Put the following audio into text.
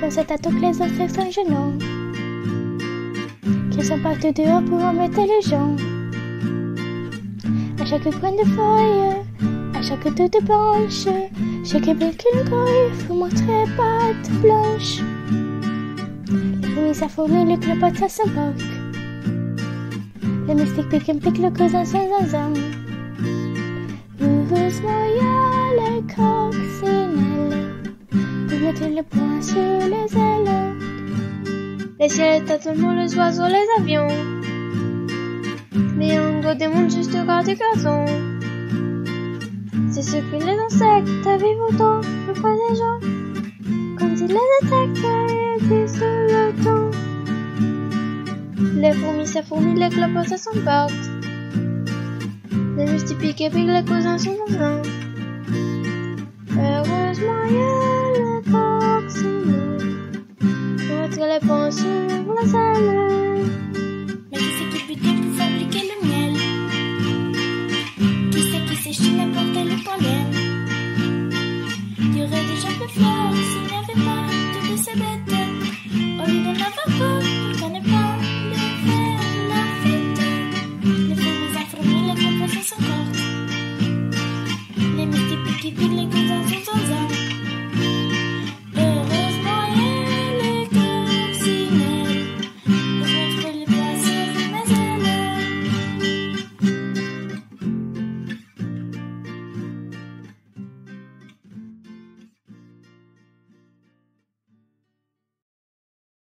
c'est à tous les insectes sans genoux qui sont partout dehors pour embêter les gens. À chaque coin de feuille, à chaque toute blanche, chaque belle qu'une grouille faut montrer patte blanche. Les fourmis ça fourmille, le clopote ça s'embarque. Le mystique pique le cousin sans zinzin. Heureusement y'a les coccinelles pour mettre le poing sur les ailes. Les ciels est à tout le monde, les oiseaux, les avions. Mais on doit des mondes juste grâce du gazon. C'est ce que les insectes vivent autant, le froid des gens. Comme si les insectes étaient le temps. Les fourmis, ça fourmille, les clopotes, ça s'emportent. Les moustiques piquent et piquent, les cousins sont dans. Heureusement, il y a le coccinelle pour mettre les poings sur la selle.